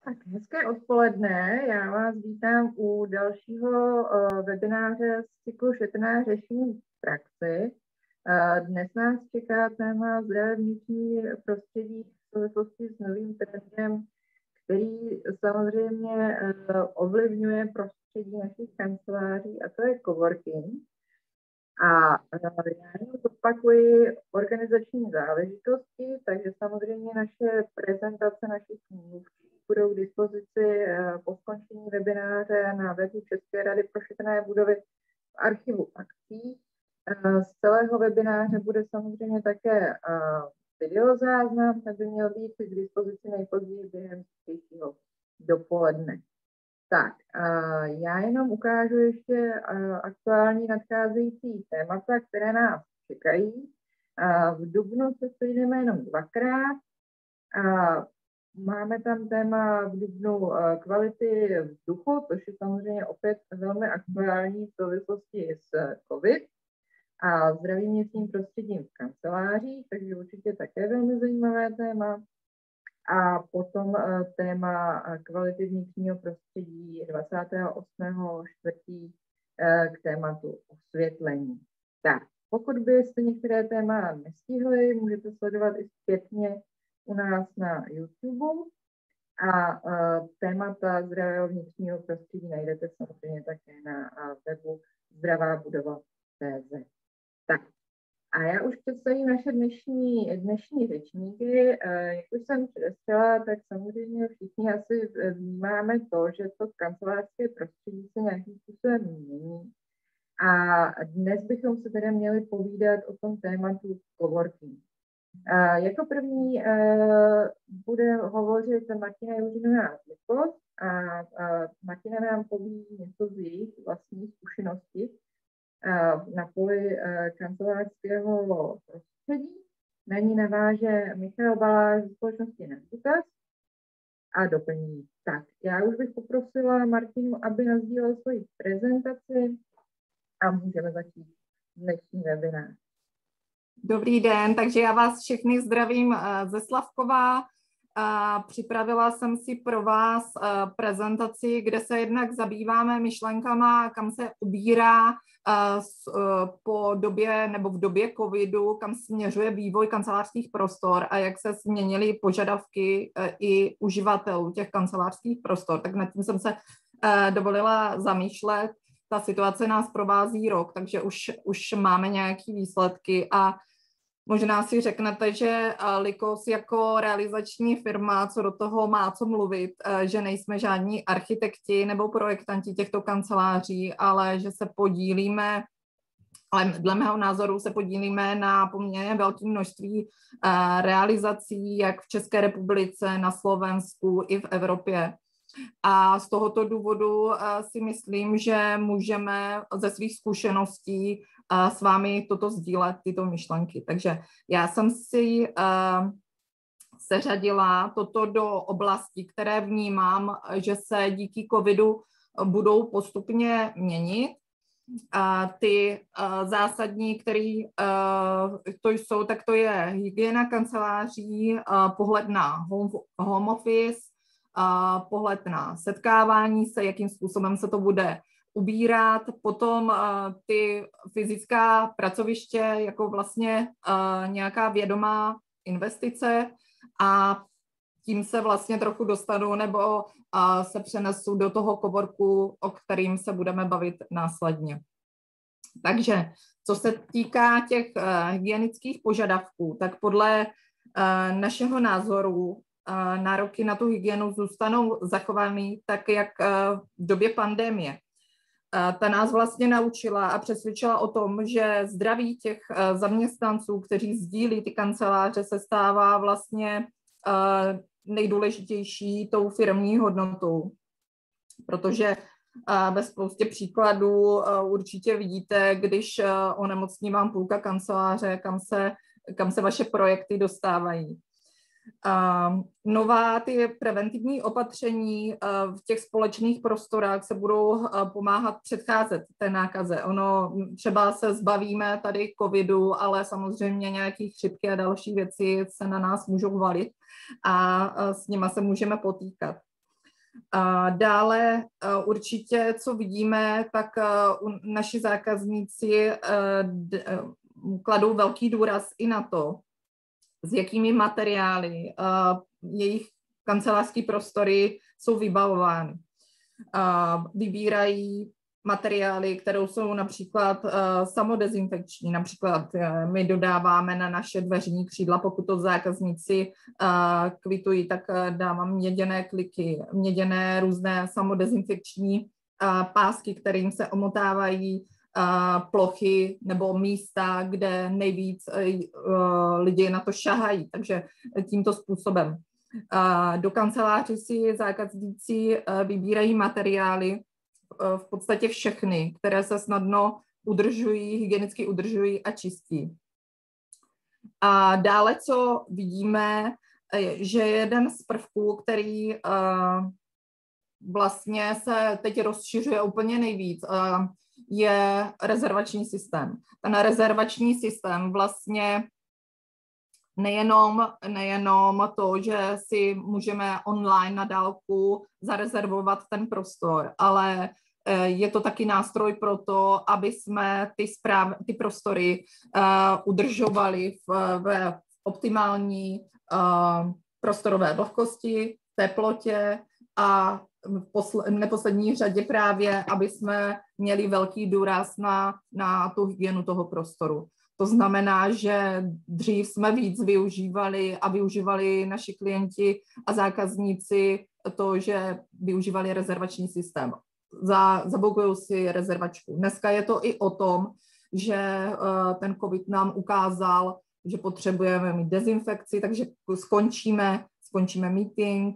Tak hezké odpoledne, já vás vítám u dalšího webináře z cyklu Šetrné řešení v praxi. Dnes nás čeká téma zdravé vnitřní prostředí v souvislosti s novým trendem, který samozřejmě ovlivňuje prostředí našich kanceláří, a to je coworking. A já jenom zopakuji organizační záležitosti, takže samozřejmě naše prezentace našich mluvčích budou k dispozici po skončení webináře na webu České rady pro šetrné budovy v archivu akcí. Z celého webináře bude samozřejmě také videozáznam, tak by měl být k dispozici nejpozději během příštího dopoledne. Tak, já jenom ukážu ještě aktuální nadcházející témata, které nás čekají. V dubnu se sejdeme jenom dvakrát. Máme tam téma v dubnu kvality vzduchu, což je samozřejmě opět velmi aktuální v souvislosti s COVID a zdravým vnitřním prostředím v kancelářích, takže určitě také velmi zajímavé téma. A potom téma kvality vnitřního prostředí 28.4. K tématu osvětlení. Tak, pokud byste některé téma nestihli, můžete sledovat i zpětně u nás na YouTube. A témata zdravého vnitřního prostředí najdete samozřejmě také na webu zdravabudova.cz. Tak. A já už představím naše dnešní řečníky. Jak už jsem předestřela, tak samozřejmě všichni asi vnímáme to, že to kancelářské prostředí se nějakým způsobem mění. A dnes bychom se tedy měli povídat o tom tématu coworking. Jako první bude hovořit Martina Juřinová-Zlikos a Martina nám poví něco z jejich vlastní zkušenosti na poli kancelářského prostředí. Na ní naváže Michal Baláš ze společnosti Navitas a doplní. Tak, já už bych poprosila Martinu, aby nasdílel svoji prezentaci a můžeme začít dnešní webinář. Dobrý den, takže já vás všechny zdravím ze Slavkova. Připravila jsem si pro vás prezentaci, kde se jednak zabýváme myšlenkama, kam se ubírá po době nebo v době covidu, kam směřuje vývoj kancelářských prostor a jak se změnily požadavky i uživatelů těch kancelářských prostor. Tak nad tím jsem se dovolila zamýšlet. Ta situace nás provází rok, takže už máme nějaké výsledky a možná si řeknete, že Likos jako realizační firma, co do toho má co mluvit, že nejsme žádní architekti nebo projektanti těchto kanceláří, ale že se podílíme, ale dle mého názoru se podílíme na poměrně velké množství realizací, jak v České republice, na Slovensku i v Evropě. A z tohoto důvodu si myslím, že můžeme ze svých zkušeností s vámi toto sdílet, tyto myšlenky. Takže já jsem si seřadila toto do oblastí, které vnímám, že se díky covidu budou postupně měnit. Ty zásadní, které to jsou, tak to je hygiena kanceláří, pohled na home office, pohled na setkávání se, jakým způsobem se to bude ubírat, potom ty fyzická pracoviště jako vlastně nějaká vědomá investice a tím se vlastně trochu dostanu nebo se přenesu do toho coworku, o kterým se budeme bavit následně. Takže co se týká těch hygienických požadavků, tak podle našeho názoru nároky na tu hygienu zůstanou zachovány tak, jak v době pandemie. Ta nás vlastně naučila a přesvědčila o tom, že zdraví těch zaměstnanců, kteří sdílí ty kanceláře, se stává vlastně nejdůležitější tou firmní hodnotou. Protože ve spoustě příkladů určitě vidíte, když onemocní vám půlka kanceláře, kam se vaše projekty dostávají. Nová ty preventivní opatření v těch společných prostorách se budou pomáhat předcházet té nákaze. Ono třeba se zbavíme tady covidu, ale samozřejmě nějaké chřipky a další věci se na nás můžou valit a s nima se můžeme potýkat. Dále určitě, co vidíme, tak naši zákazníci kladou velký důraz i na to, s jakými materiály jejich kancelářské prostory jsou vybavovány. Vybírají materiály, které jsou například samodezinfekční. Například my dodáváme na naše dveřní křídla, pokud to zákazníci kvitují, tak dávám měděné kliky, měděné různé samodezinfekční pásky, kterým se omotávají plochy nebo místa, kde nejvíc lidi na to šahají. Takže tímto způsobem. Do kanceláře si zákazníci vybírají materiály, v podstatě všechny, které se snadno udržují, hygienicky udržují a čistí. A dále, co vidíme, že jeden z prvků, který vlastně se teď rozšiřuje úplně nejvíc, je rezervační systém. Ten rezervační systém vlastně nejenom to, že si můžeme online na dálku zarezervovat ten prostor, ale je to taky nástroj pro to, aby jsme ty prostory udržovali v optimální prostorové vlhkosti, teplotě a v neposlední řadě právě, aby jsme měli velký důraz na tu hygienu toho prostoru. To znamená, že dřív jsme víc využívali naši klienti a zákazníci to, že využívali rezervační systém. Zabukují si rezervačku. Dneska je to i o tom, že ten COVID nám ukázal, že potřebujeme mít dezinfekci, takže skončíme meeting,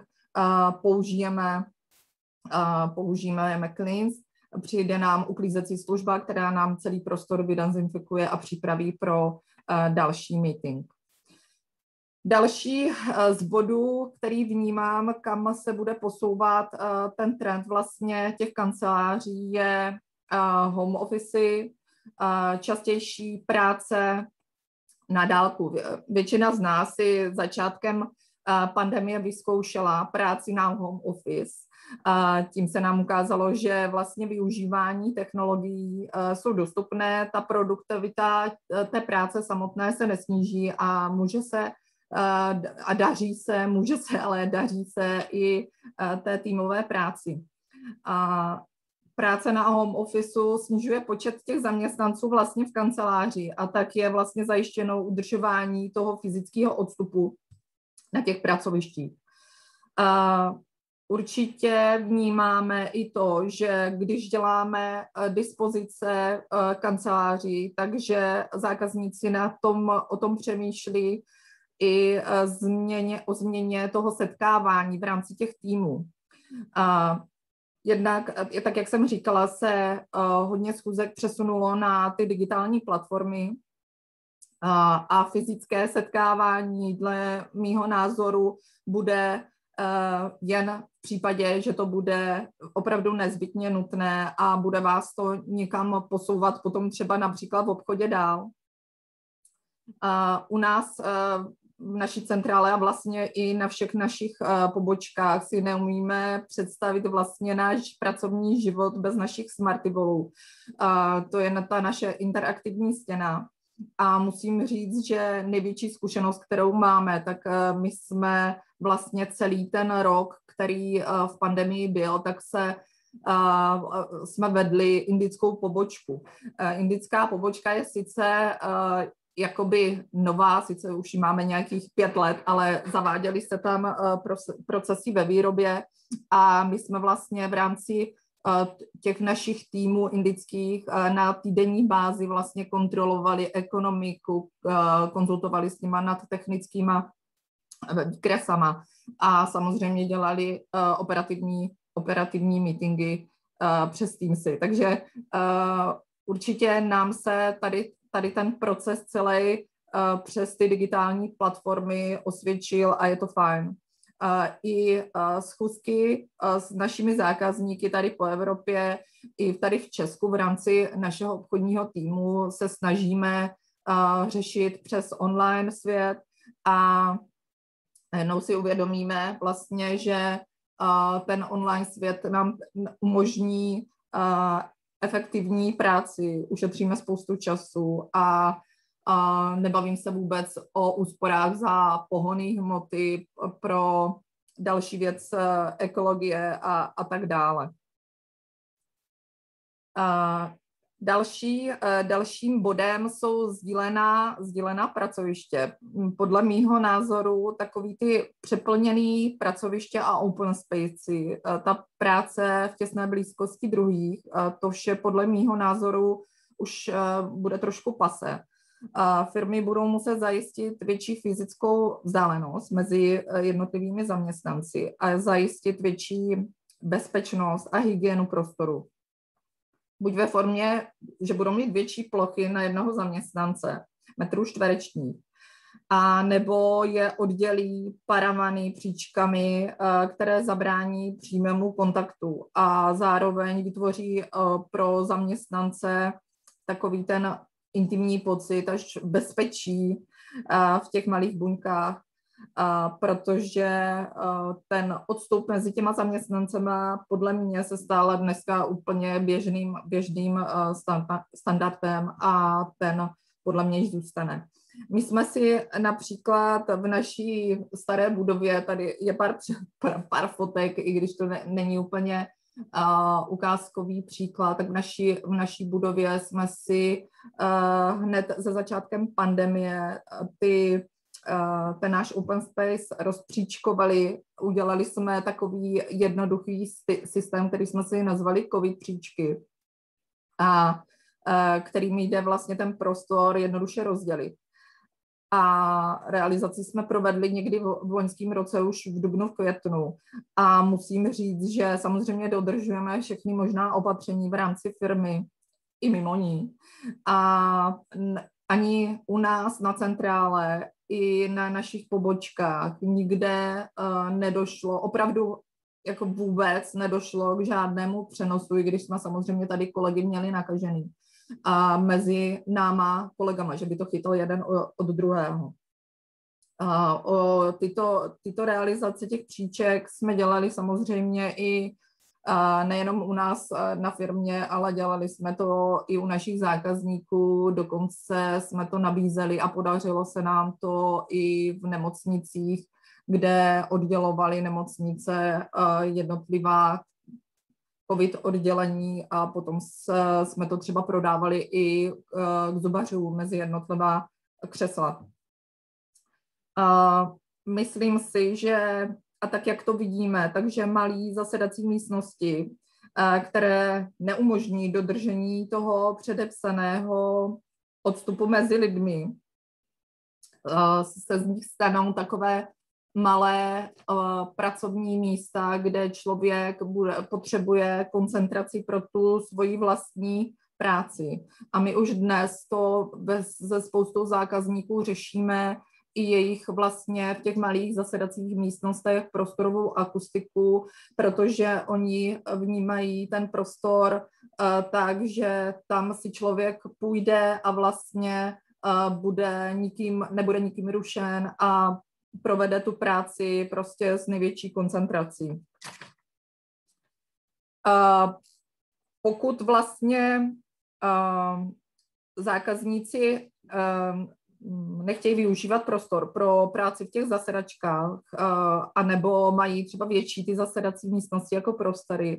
použijeme McCleanse, přijde nám uklízecí služba, která nám celý prostor vydezinfikuje a připraví pro další meeting. Další z bodů, který vnímám, kam se bude posouvat ten trend vlastně těch kanceláří, je home office, častější práce na dálku. Většina z nás si začátkem pandemie vyzkoušela práci na home office. Tím se nám ukázalo, že vlastně využívání technologií jsou dostupné, ta produktivita té práce samotné se nesníží a daří se i té týmové práci. Práce na home officeu snižuje počet těch zaměstnanců vlastně v kanceláři a tak je vlastně zajištěno udržování toho fyzického odstupu na těch pracovištích. Určitě vnímáme i to, že když děláme dispozice kanceláří, takže zákazníci o tom přemýšlí i o změně toho setkávání v rámci těch týmů. Jednak, tak jak jsem říkala, se hodně schůzek přesunulo na ty digitální platformy a fyzické setkávání dle mýho názoru bude jen v případě, že to bude opravdu nezbytně nutné a bude vás to někam posouvat potom třeba například v obchodě dál. U nás v naší centrále a vlastně i na všech našich pobočkách si neumíme představit vlastně náš pracovní život bez našich smartivolů. To je ta naše interaktivní stěna. A musím říct, že největší zkušenost, kterou máme, tak my jsme vlastně celý ten rok, který v pandemii byl, tak jsme vedli indickou pobočku. Indická pobočka je sice jakoby nová, sice už ji máme nějakých 5 let, ale zaváděly se tam procesy ve výrobě a my jsme vlastně v rámci těch našich týmů indických na týdenní bázi vlastně kontrolovali ekonomiku, konzultovali s nima nad technickýma výkresama a samozřejmě dělali operativní meetingy přes Teamsy. Takže určitě nám se tady ten proces celý přes ty digitální platformy osvědčil a je to fajn. I schůzky s našimi zákazníky tady po Evropě, i tady v Česku v rámci našeho obchodního týmu se snažíme řešit přes online svět a jednou si uvědomíme vlastně, že ten online svět nám umožní efektivní práci, ušetříme spoustu času a nebavím se vůbec o úsporách za pohonné hmoty pro další věc ekologie a tak dále. Dalším bodem jsou sdílená pracoviště. Podle mýho názoru takový ty přeplněný pracoviště a open spacey, ta práce v těsné blízkosti druhých, to vše podle mýho názoru už bude trošku pase. Firmy budou muset zajistit větší fyzickou vzdálenost mezi jednotlivými zaměstnanci a zajistit větší bezpečnost a hygienu prostoru. Buď ve formě, že budou mít větší plochy na jednoho zaměstnance, metrů čtverečních, a nebo je oddělí paravany příčkami, které zabrání přímému kontaktu a zároveň vytvoří pro zaměstnance takový ten intimní pocit až bezpečí v těch malých buňkách, protože ten odstup mezi těma zaměstnancema podle mě se stala dneska úplně běžným standardem a ten podle mě již zůstane. My jsme si například v naší staré budově, tady je pár fotek, i když to není úplně ukázkový příklad, tak v naší budově jsme si hned se začátkem pandemie ten náš open space rozpříčkovali, udělali jsme takový jednoduchý systém, který jsme si nazvali COVID příčky, a kterým jde vlastně ten prostor jednoduše rozdělit. A realizaci jsme provedli někdy v loňském roce už v dubnu, v květnu. A musím říct, že samozřejmě dodržujeme všechny možná opatření v rámci firmy i mimo ní. A ani u nás na centrále i na našich pobočkách nikde nedošlo, opravdu jako vůbec nedošlo k žádnému přenosu, i když jsme samozřejmě tady kolegy měli nakažený. A mezi náma kolegama, že by to chytal jeden od druhého. Tyto realizace těch příček jsme dělali samozřejmě i nejenom u nás na firmě, ale dělali jsme to i u našich zákazníků, dokonce jsme to nabízeli a podařilo se nám to i v nemocnicích, kde oddělovali nemocnice jednotlivá COVID oddělení a potom jsme to třeba prodávali i k zubařům mezi jednotlivá křesla. Myslím si, že a tak, jak to vidíme, takže malý zasedací místnosti, které neumožní dodržení toho předepsaného odstupu mezi lidmi, se z nich stanou takové malé pracovní místa, kde člověk potřebuje koncentraci pro tu svoji vlastní práci. A my už dnes to se spoustou zákazníků řešíme i jejich vlastně v těch malých zasedacích místnostech prostorovou akustiku, protože oni vnímají ten prostor tak, že tam si člověk půjde a vlastně nebude nikým rušen a provede tu práci prostě s největší koncentrací. Pokud vlastně zákazníci nechtějí využívat prostor pro práci v těch zasedačkách, anebo mají třeba větší ty zasedací místnosti jako prostory,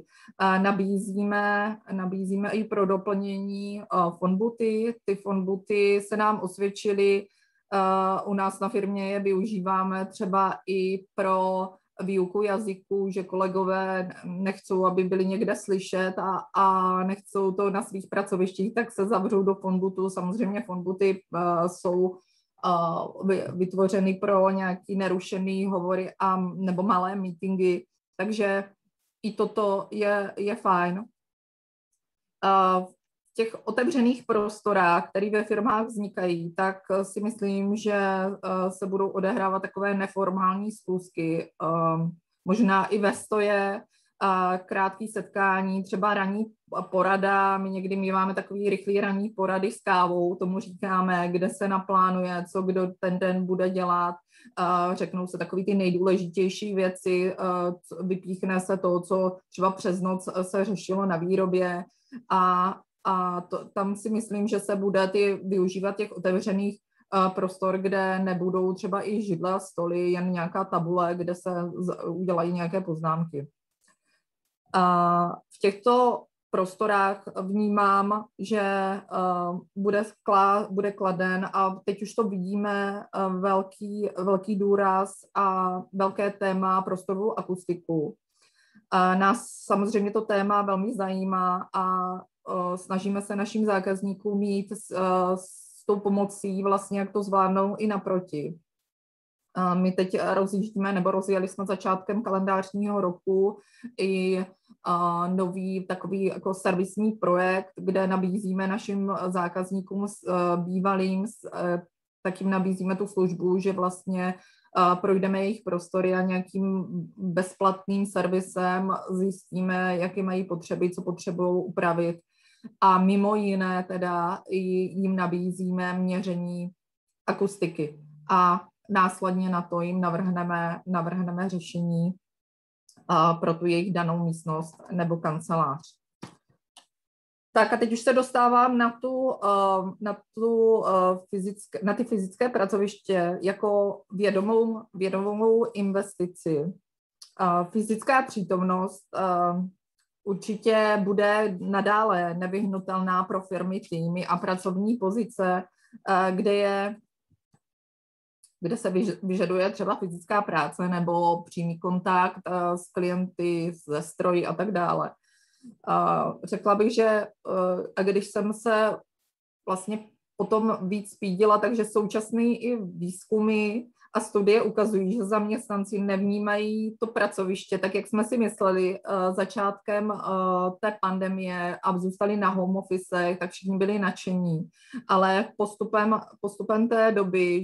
nabízíme i pro doplnění phonebooty. Ty phonebooty se nám osvědčily, u nás na firmě je využíváme třeba i pro výuku jazyku, že kolegové nechcou, aby byli někde slyšet a nechcou to na svých pracovištích, tak se zavřou do phonebootu. Samozřejmě phonebooty jsou vytvořeny pro nějaký nerušený hovory nebo malé meetingy, takže i toto je fajn. V těch otevřených prostorách, které ve firmách vznikají, tak si myslím, že se budou odehrávat takové neformální schůzky, možná i ve stoje, krátké setkání, třeba porada, my někdy míváme takový rychlý ranní porady s kávou, tomu říkáme, kde se naplánuje, co kdo ten den bude dělat, řeknou se takový ty nejdůležitější věci, vypíchne se to, co třeba přes noc se řešilo na výrobě a tam si myslím, že se bude využívat těch otevřených prostor, kde nebudou třeba i židle a stoly, jen nějaká tabule, kde se udělají nějaké poznámky. V těchto prostorách vnímám, že bude kladen a teď už to vidíme velký důraz a velké téma prostorovou akustiku. Nás samozřejmě to téma velmi zajímá a snažíme se našim zákazníkům mít s tou pomocí vlastně, jak to zvládnou i naproti. My teď rozjeli jsme začátkem kalendářního roku i nový takový jako servisní projekt, kde nabízíme našim zákazníkům bývalým, tak jim nabízíme tu službu, že vlastně projdeme jejich prostory a nějakým bezplatným servisem zjistíme, jaké mají potřeby, co potřebují upravit. A mimo jiné teda jim nabízíme měření akustiky. A následně na to jim navrhneme řešení pro tu jejich danou místnost nebo kancelář. Tak a teď už se dostávám na ty fyzické pracoviště jako vědomou investici. Fyzická přítomnost určitě bude nadále nevyhnutelná pro firmy, týmy a pracovní pozice, kde se vyžaduje třeba fyzická práce nebo přímý kontakt s klienty, se stroji a tak dále. Řekla bych, že a když jsem se vlastně potom víc spídila, takže současné i výzkumy a studie ukazují, že zaměstnanci nevnímají to pracoviště tak, jak jsme si mysleli začátkem té pandemie a zůstali na home office, tak všichni byli nadšení. Ale postupem té doby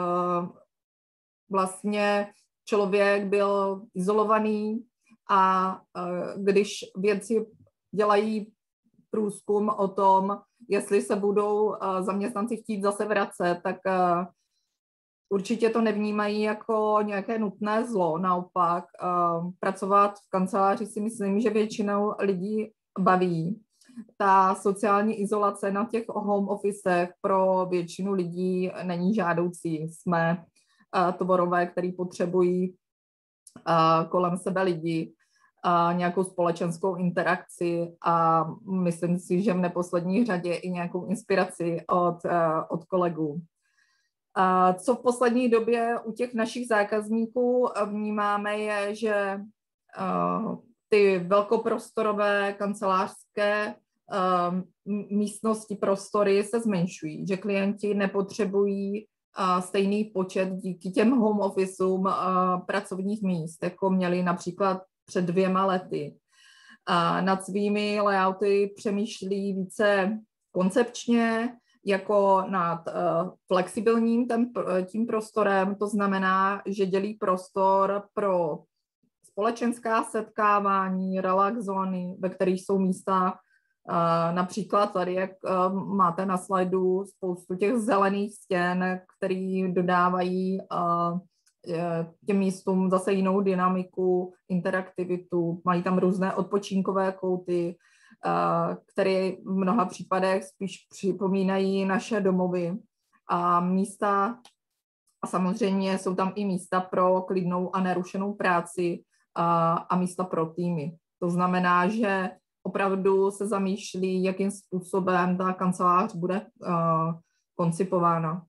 vlastně člověk byl izolovaný a když vědci dělají průzkum o tom, jestli se budou zaměstnanci chtít zase vracet, tak určitě to nevnímají jako nějaké nutné zlo. Naopak, pracovat v kanceláři si myslím, že většinou lidí baví. Ta sociální izolace na těch home officech pro většinu lidí není žádoucí. Jsme tvorové, který potřebují kolem sebe lidi, nějakou společenskou interakci a myslím si, že v neposlední řadě i nějakou inspiraci od kolegů. Co v poslední době u těch našich zákazníků vnímáme je, že ty velkoprostorové kancelářské místnosti, prostory se zmenšují, že klienti nepotřebují stejný počet díky těm home officeům pracovních míst, jako měli například před 2 lety. Nad svými layouty přemýšlí více koncepčně, jako nad flexibilním tím prostorem, to znamená, že dělí prostor pro společenská setkávání, relax zóny, ve kterých jsou místa, například tady, jak máte na slajdu, spoustu těch zelených stěn, které dodávají těm místům zase jinou dynamiku, interaktivitu, mají tam různé odpočinkové kouty, které v mnoha případech spíš připomínají naše domovy a místa. A samozřejmě jsou tam i místa pro klidnou a nerušenou práci a místa pro týmy. To znamená, že opravdu se zamýšlí, jakým způsobem ta kancelář bude koncipována.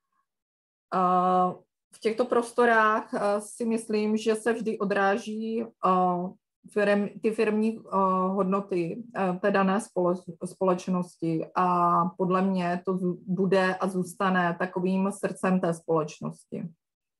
V těchto prostorách si myslím, že se vždy odráží ty firmní hodnoty té dané společnosti a podle mě to bude a zůstane takovým srdcem té společnosti.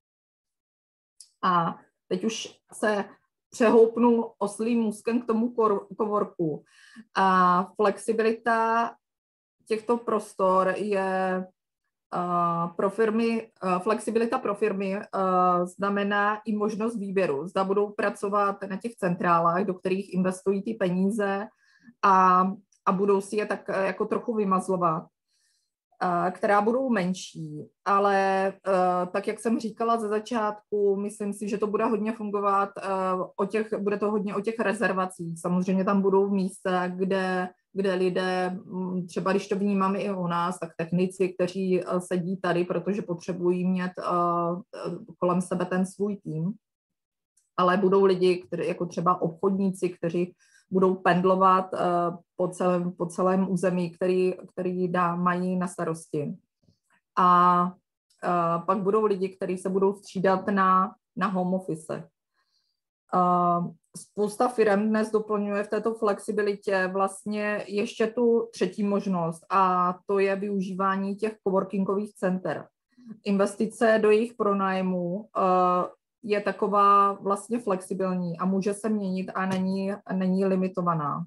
A teď už se přehoupnu oslím můstkem k tomu coworku. A flexibilita těchto prostor je pro firmy, flexibilita pro firmy znamená i možnost výběru. Zda budou pracovat na těch centrálách, do kterých investují ty peníze, a budou si je tak jako trochu vymazlovat, která budou menší, ale tak, jak jsem říkala ze začátku, myslím si, že to bude hodně fungovat, bude to hodně o těch rezervacích. Samozřejmě tam budou místa, kde lidé, třeba když to vnímáme i u nás, tak technici, kteří sedí tady, protože potřebují mít kolem sebe ten svůj tým, ale budou lidi, jako třeba obchodníci, kteří budou pendlovat po celém území, který mají na starosti. A pak budou lidi, kteří se budou střídat na home office. Spousta firm dnes doplňuje v této flexibilitě vlastně ještě tu třetí možnost, a to je využívání těch coworkingových center. Investice do jejich pronájmu je taková vlastně flexibilní a může se měnit a není limitovaná.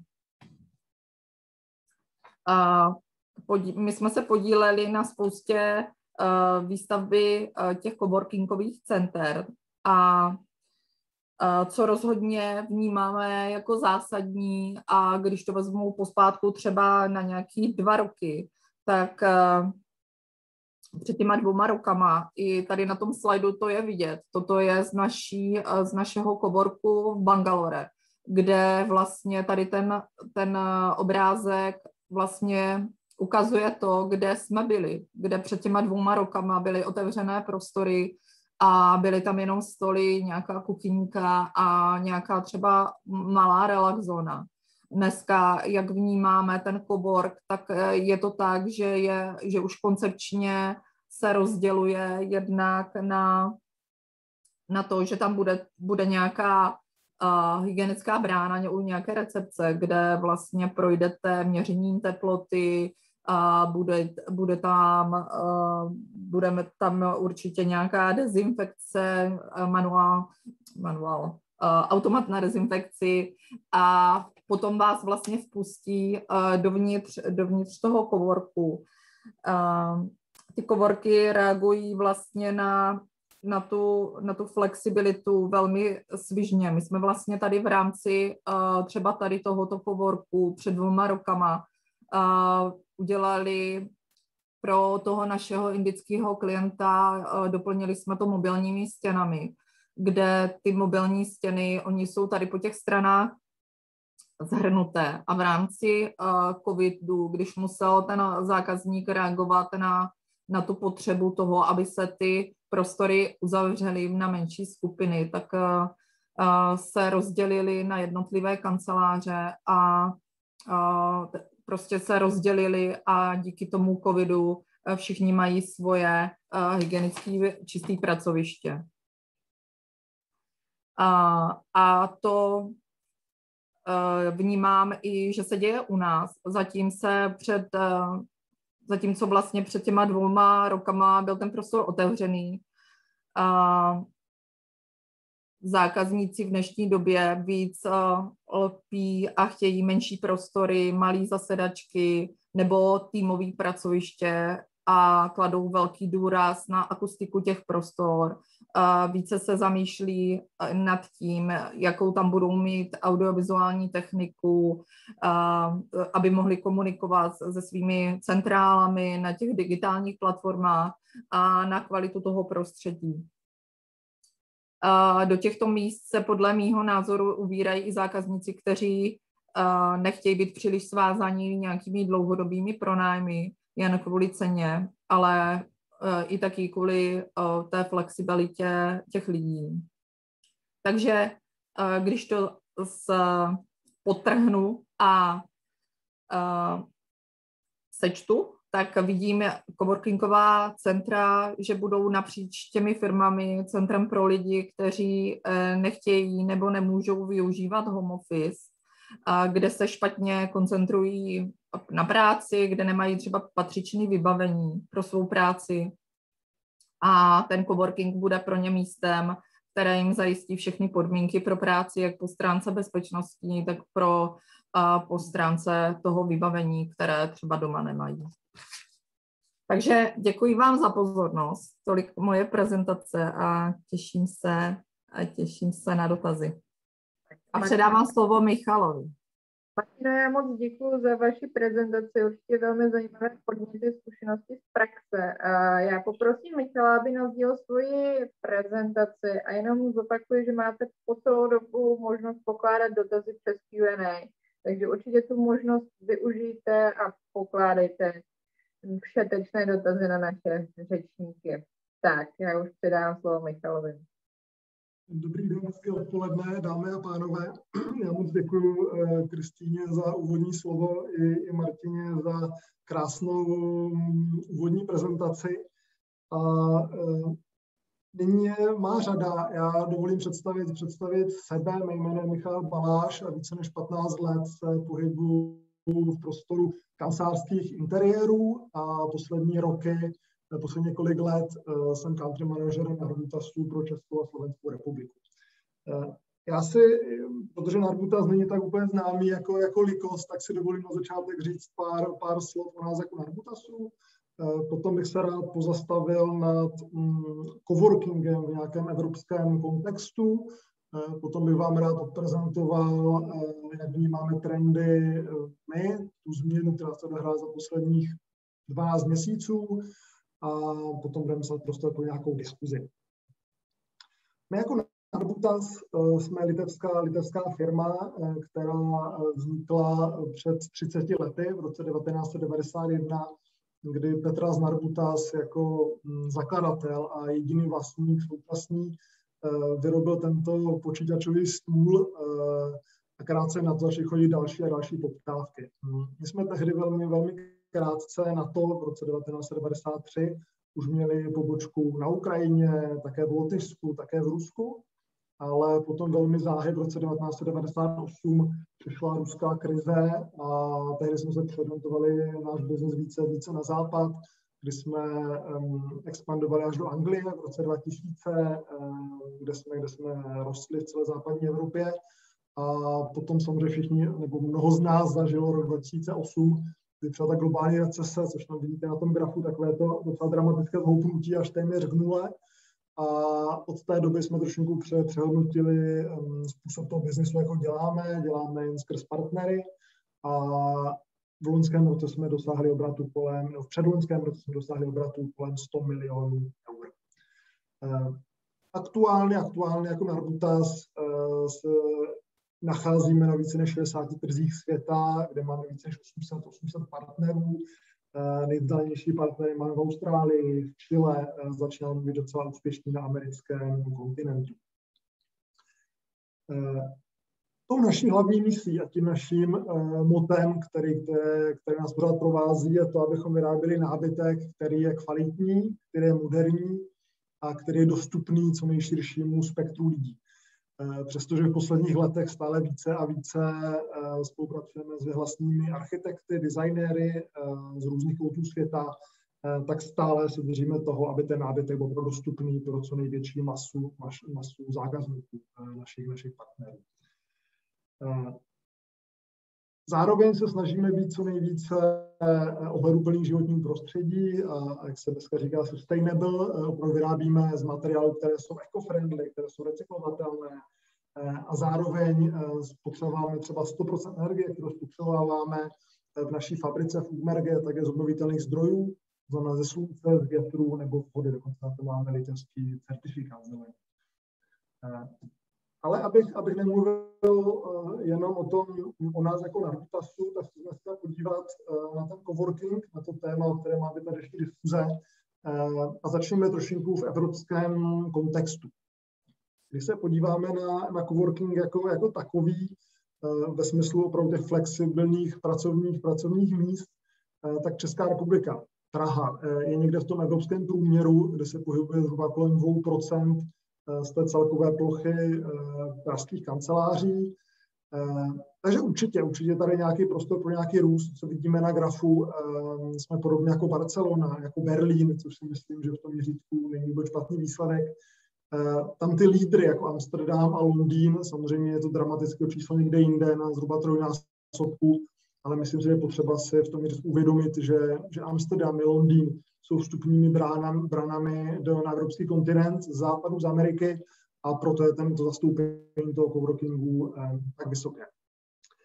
My jsme se podíleli na spoustě výstavby těch coworkingových center a co rozhodně vnímáme jako zásadní, a když to vezmu pospátku třeba na nějaký 2 roky, tak před těma 2 rokama, i tady na tom slajdu to je vidět, toto je z našeho coworku v Bangalore, kde vlastně tady ten obrázek vlastně ukazuje to, kde jsme byli, kde před těma 2 rokama byly otevřené prostory a byly tam jenom stoly, nějaká kuchyňka a nějaká třeba malá relax zóna. Dneska, jak vnímáme ten cowork, tak je to tak, že už koncepčně se rozděluje jednak na to, že tam bude nějaká hygienická brána u nějaké recepce, kde vlastně projdete měřením teploty, a budeme tam určitě nějaká dezinfekce, manuál, automat na dezinfekci, a potom vás vlastně vpustí dovnitř toho coworku. Ty coworky reagují vlastně na tu flexibilitu velmi svižně. My jsme vlastně tady v rámci třeba tady tohoto coworku před 2 rokama udělali pro toho našeho indického klienta, doplnili jsme to mobilními stěnami, kde ty mobilní stěny, oni jsou tady po těch stranách zhrnuté, a v rámci covidu, když musel ten zákazník reagovat na tu potřebu toho, aby se ty prostory uzavřely na menší skupiny, tak se rozdělili na jednotlivé kanceláře a prostě se rozdělili, a díky tomu covidu všichni mají svoje hygienické čisté pracoviště. A to vnímám i, že se děje u nás. Zatímco vlastně před těma 2 rokama byl ten prostor otevřený, zákazníci v dnešní době víc lpí a chtějí menší prostory, malé zasedačky nebo týmové pracoviště a kladou velký důraz na akustiku těch prostor. Více se zamýšlí nad tím, jakou tam budou mít audiovizuální techniku, aby mohli komunikovat se svými centrálami na těch digitálních platformách a na kvalitu toho prostředí. Do těchto míst se podle mýho názoru ubírají i zákazníci, kteří nechtějí být příliš svázaní nějakými dlouhodobými pronájmy jen kvůli ceně, ale i taky kvůli té flexibilitě těch lidí. Takže když to podtrhnu a sečtu, tak vidíme coworkingová centra, že budou napříč těmi firmami centrem pro lidi, kteří nechtějí nebo nemůžou využívat home office, kde se špatně koncentrují na práci, kde nemají třeba patřičné vybavení pro svou práci. A ten coworking bude pro ně místem, které jim zajistí všechny podmínky pro práci, jak po stránce bezpečnosti, tak po stránce toho vybavení, které třeba doma nemají. Takže děkuji vám za pozornost. Tolik moje prezentace a těším se na dotazy. A předávám slovo Michalovi. Martino, já moc děkuji za vaši prezentaci, určitě velmi zajímavé podněty, zkušenosti z praxe. A já poprosím Michala, aby nás dělal svoji prezentaci a jenom zopakuju, že máte po celou dobu možnost pokládat dotazy přes Q&A. Takže určitě tu možnost využijte a pokládejte všetečné dotazy na naše řečníky. Tak, já už předám slovo Michalovi. Dobrý den, hezké odpoledne, dámy a pánové. Já moc děkuji Kristýně za úvodní slovo i Martině za krásnou úvodní prezentaci. A nyní je má řada. Já dovolím představit sebe. Mé jméno je Michal Baláš a více než 15 let se pohybuji v prostoru kancelářských interiérů a poslední několik let jsem country manažerem Narbutasu pro Českou a Slovenskou republiku. Protože Narbutas není tak úplně známý jako Likos, tak si dovolím na začátek říct pár slov o nás jako Narbutasu. Potom bych se rád pozastavil nad coworkingem v nějakém evropském kontextu. Potom bych vám rád odprezentoval, jak vnímáme trendy tu změnu, která se odehrála za posledních 12 měsíců. A potom budeme se prostor pro nějakou diskuzi. My jako Narbutas jsme litevská firma, která vznikla před 30 lety, v roce 1991, kdy Petras Narbutas jako zakladatel a jediný vlastník současný vyrobil tento počítačový stůl a krátce na to začaly chodit další a další poptávky. My jsme tehdy velmi krátce na to, v roce 1993, už měli pobočku na Ukrajině, také v Lotyšsku, také v Rusku, ale potom velmi záhy v roce 1998 přišla ruská krize a tehdy jsme se přeorientovali náš biznes více na západ, kdy jsme expandovali až do Anglie v roce 2000, kde jsme rostli v celé západní Evropě. A potom samozřejmě všichni, nebo mnoho z nás zažilo rok 2008, kdy třeba ta globální recese, což tam vidíte na tom grafu, takové to docela dramatické zhoupnutí až téměř k nule. A od té doby jsme trošku přehodnotili způsob toho biznesu, jako děláme jen skrz partnery. A v loňském roce jsme dosáhli obratu v předloňském roce jsme dosáhli obratu kolem 100 milionů eur. Aktuálně jako Narbutas se nacházíme na více než 60 trzích světa, kde máme více než 800 partnerů. Nejvzdálenější partnery máme v Austrálii, v Chile, začínáme být docela úspěšní na americkém kontinentu. Tou naší hlavní misí a tím naším motem, který nás pořád provází, je to, abychom vyráběli nábytek, který je kvalitní, který je moderní a který je dostupný co nejširšímu spektru lidí. Přestože v posledních letech stále více a více spolupracujeme s vyhlasnými architekty, designéry z různých koutů světa, tak stále se držíme toho, aby ten nábytek byl dostupný pro co největší masu zákazníků našich partnerů. Zároveň se snažíme být co nejvíce ohleduplný životním prostředí a jak se dneska říká sustainable, opravdu vyrábíme z materiálů, které jsou eco-friendly, které jsou recyklovatelné a zároveň spotřebováváme třeba 100% energie, kterou spotřebováváme v naší fabrice v Úmerge, také z obnovitelných zdrojů, znamená ze slunce, z větru nebo vody, dokonce na to máme litevský certifikát zelený. Ale abych nemluvil jenom o nás jako Narbutasu, tak se dneska podívat na ten coworking, na to téma, o kterém má být tady ještě diskuze. A začneme trošinku v evropském kontextu. Když se podíváme na coworking jako takový, ve smyslu opravdu těch flexibilních pracovních míst, tak Česká republika, Praha, je někde v tom evropském průměru, kde se pohybuje zhruba kolem 2% z té celkové plochy pražských kanceláří. Takže určitě tady nějaký prostor pro nějaký růst, co vidíme na grafu. Jsme podobně jako Barcelona, jako Berlín, což si myslím, že v tom měřítku není vůbec špatný výsledek. Tam ty lídry jako Amsterdam a Londýn, samozřejmě je to dramatické číslo někde jinde na zhruba trojnásobku, ale myslím, že je potřeba si v tom měřítku uvědomit, že Amsterdam i Londýn jsou vstupními branami na evropský kontinent z západu, z Ameriky a proto je to zastoupení toho coworkingu tak vysoké.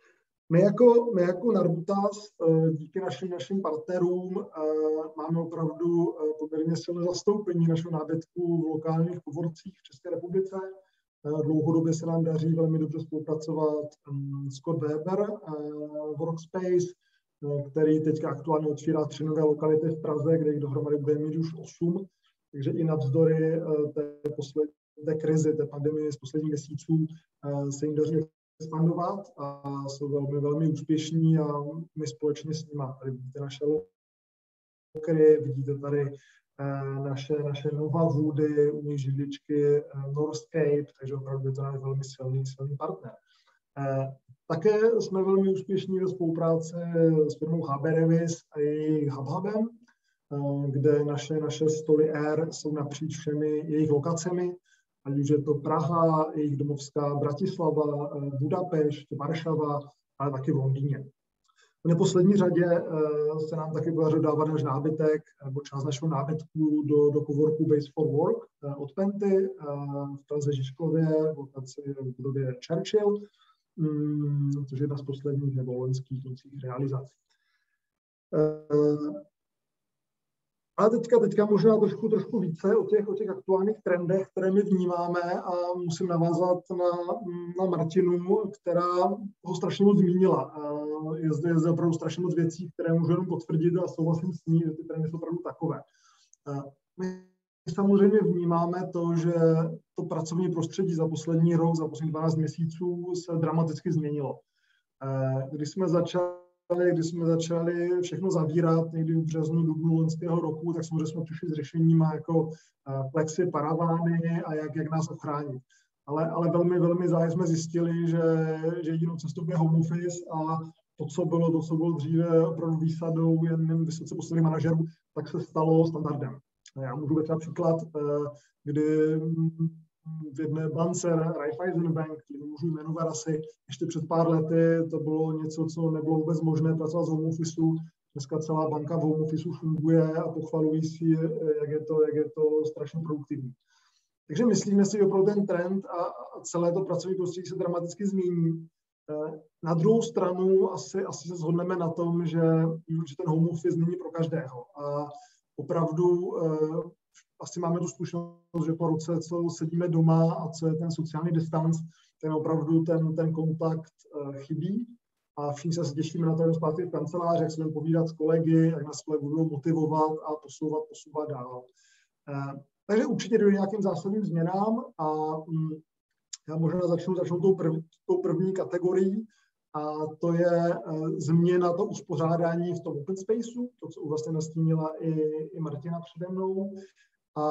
My jako Narbutas díky našim partnerům máme opravdu poměrně silné zastoupení našeho nábytku v lokálních coworkcích v České republice. Dlouhodobě se nám daří velmi dobře spolupracovat Scott Weber Workspace, který teďka aktuálně otvírá 3 nové lokality v Praze, kde jich dohromady bude mít už 8. Takže i navzdory té krizi, té pandemie z posledních měsíců se jim daří expandovat a jsou velmi, velmi úspěšní a my společně s nimi. Tady vidíte naše lokery, vidíte tady naše Nova Woody, u nich židličky Northscape, takže opravdu je to náš velmi silný partner. Také jsme velmi úspěšní ve spolupráci s firmou HB Revis a jejich HubHubem, kde naše stoly Air jsou napříč všemi jejich lokacemi, ať už je to Praha, jejich domovská Bratislava, Budapešť, Varšava, ale taky v Londýně. V neposlední řadě se nám taky podařilo dávat náš nábytek nebo část našeho nábytku do coworku Base for Work od Penty v Praze Žižkově, v lokaci v budově Churchill, což je jedna z posledních nebo loňských realizací. A teďka možná trošku více o těch aktuálních trendech, které my vnímáme, a musím navázat na Martinu, která ho strašně moc zmínila. Je zde opravdu strašně moc věcí, které můžu jenom potvrdit a souhlasím s ní, že ty trendy jsou opravdu takové. My samozřejmě vnímáme to, že to pracovní prostředí za poslední rok, za poslední 12 měsíců se dramaticky změnilo. Když jsme začali všechno zavírat někdy v březnu, dubnu loňského roku, tak samozřejmě jsme přišli s řešeními jako plexy, paravány a jak nás ochránit. Ale velmi, velmi záhy jsme zjistili, že jedinou cestou je home office a to, co bylo dříve opravdu výsadou jen vysoce postavených manažerů, tak se stalo standardem. Já můžu třeba příklad, kdy v jedné bance Raiffeisen Bank, který můžu jmenovat asi, ještě před pár lety to bylo něco, co nebylo vůbec možné pracovat z home officeu. Dneska celá banka v home officeu funguje a pochvalují si, jak je to strašně produktivní. Takže myslíme si, že opravdu ten trend a celé to pracovní prostředí se dramaticky změní. Na druhou stranu asi se shodneme na tom, že ten home office není pro každého. A opravdu asi máme tu zkušenost, že po roce, co sedíme doma a co je ten sociální distanc, ten opravdu ten kontakt chybí. A všichni se těšíme na to, že zpátky v kanceláři, jak se budeme povídat s kolegy, jak nás kolegy budou motivovat a posouvat dál. Takže určitě dojde nějakým zásadním změnám a já možná začnu tou první kategorií, a to je změna to uspořádání v tom open spaceu, to, co vlastně nastínila i Martina přede mnou. A